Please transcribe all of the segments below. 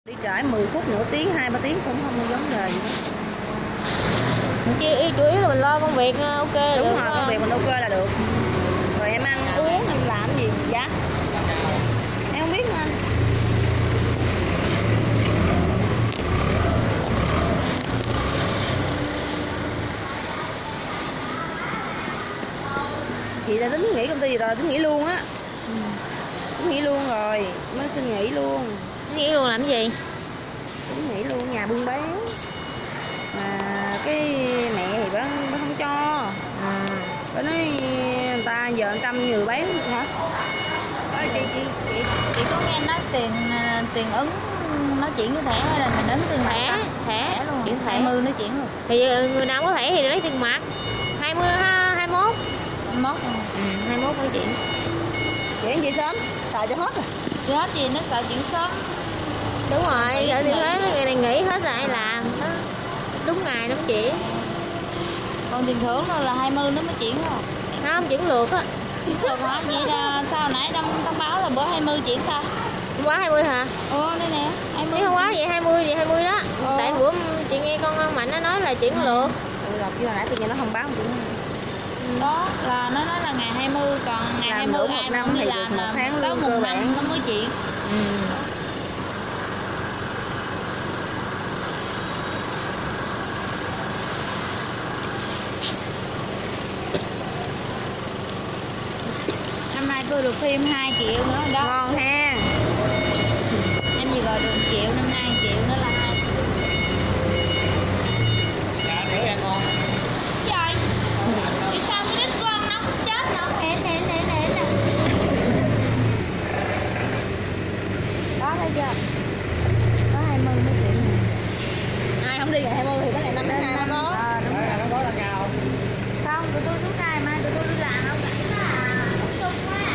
Đi trễ 10 phút, nửa tiếng, 2-3 tiếng cũng không có vấn đề gì hết. Chủ yếu là mình lo công việc ok là đúng được. rồi, công việc mình ok là được. Rồi em ăn uống em làm gì? Dạ em không biết nữa anh. Chị đã tính nghỉ công ty gì rồi, tính nghỉ luôn á. Tính nghỉ luôn rồi, mới xin nghỉ luôn. Nghỉ luôn làm gì? Tính nghỉ luôn, nhà buôn bán mà cái mẹ thì bán không cho. Bà nói người ta giờ 100 người bán hả? Chị có nghe nói tiền ứng nói chuyển với thẻ hay là mình ứng tiền mặt? Thẻ luôn. Chuyển thẻ 20 nói chuyển rồi. Thì người nào có thẻ thì lấy tiền mặt. 21. 21 mới chuyển. Chuyển gì sớm, xài cho hết rồi. Chứ hết gì nó sợ chuyển sớm. Đúng rồi, giờ thì thuế mấy ngày này nghỉ hết rồi ai làm đó. Đúng ngày nó mới chuyển. Còn tiền thưởng đâu là 20 nó mới chuyển rồi. Không, chuyển lượt á. Chuyển lượt hả? Vậy là sao nãy thông báo là bữa 20 chuyển ta? Hôm qua 20 hả? Đây nè, 20. Nếu hôm qua vậy 20 đó. Tại bữa chị nghe con Mạnh nó nói là chuyển lượt. Rồi chứ hồi nãy tôi nghe nó thông báo cũng đó là nó nói là ngày 20, còn ngày 20 ai năm không đi thì làm là tháng tới mùng 5 nó mới chuyển. Năm nay tôi được thêm 2 triệu nữa đó. ngon ha. Em gì gọi được 1 triệu, năm nay 1 triệu nữa là 2 triệu. Sao nữa ăn ngon? Trời, vì sao cái đít của ông nó cũng chết nữa? Nè. Đó thấy chưa? Có 20 mấy triệu này. Ai không đi ngày 20 thì có ngày 5 tháng 2 không có. Đúng rồi, nó có tăng cao không? Không, tụi tôi xuống ngày mai tụi tôi đi làm không rảnh à. Sung quá à.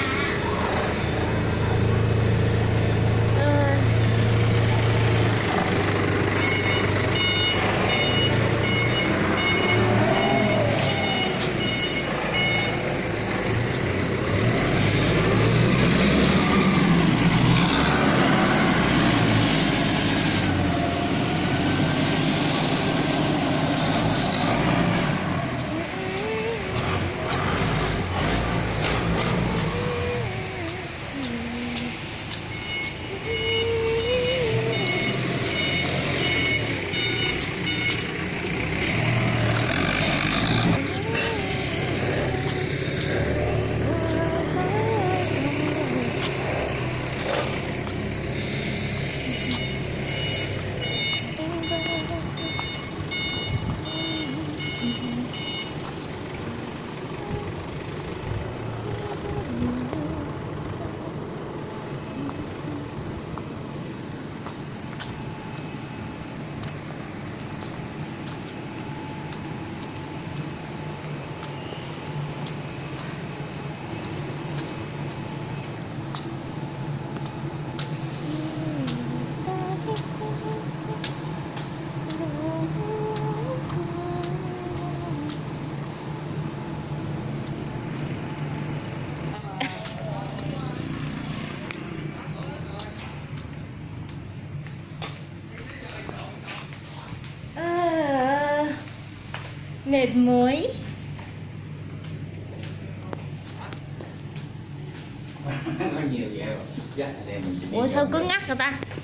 Mệt mỏi. Có nhiều vậy rồi. Ủa sao cứng ngắc rồi ta?